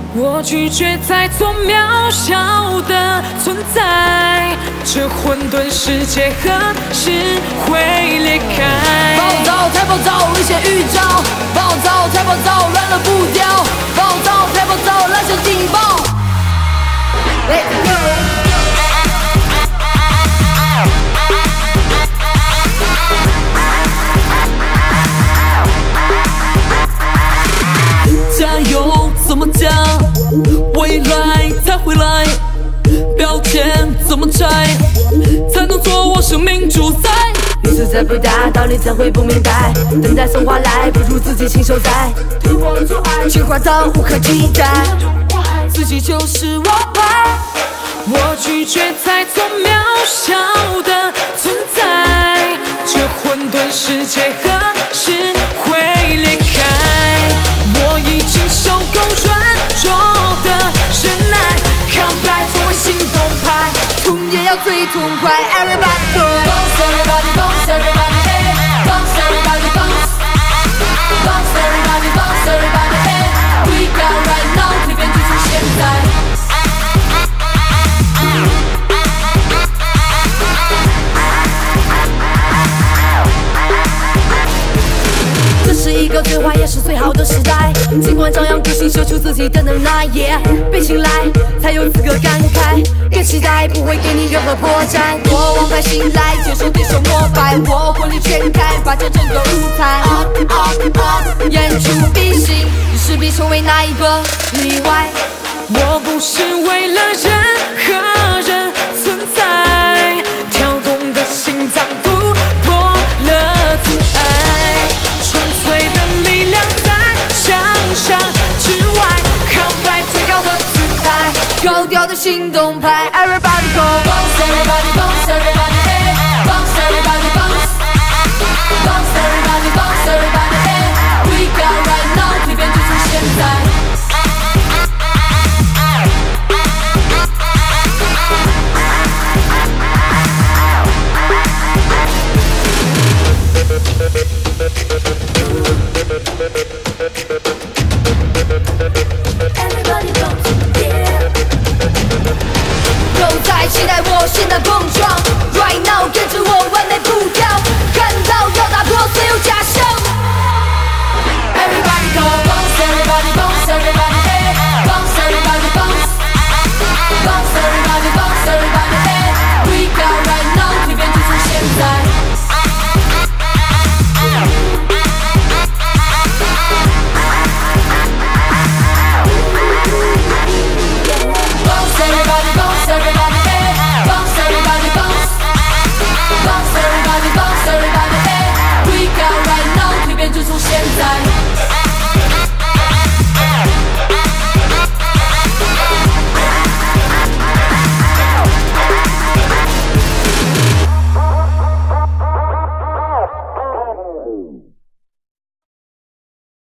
我拒绝再做渺小的存在，这混沌世界何时会裂开？ 暴躁太暴躁，危险预兆；暴躁太暴躁，乱了步调；暴躁太暴躁，拉响警报。Let's go。 加油，怎么加？未来才会来。标签怎么拆，才能做我生命主宰？ 你实在不大，道理怎会不明白？等待送花来，不如自己亲手摘。对我做爱，进化到无可替代，自己就是王牌。 我拒绝再做渺小的存在，这混沌世界何时会裂开？我已经受够软弱的忍耐，抗败作为行动派， 痛也要最痛快。Everybody go， bounce everybody bounce everybody hey， bounce everybody bounce， bounce everybody bounce everybody hey，We got right now， 蜕变就是现在。 这是一个最坏也是最好的时代，尽管照样不幸秀出自己的能耐，被青睐才有资格感慨，更期待不会给你任何破绽。我王牌醒来，接受对手膜拜，我火力全开，霸占整个舞台。演出必行，你势必成为那一个例外。 我不是为了任何人存在，跳动的心脏突破了阻碍。 纯粹的力量在想象之外，抗败最高的姿态， 高调的行动派 ，Everybody。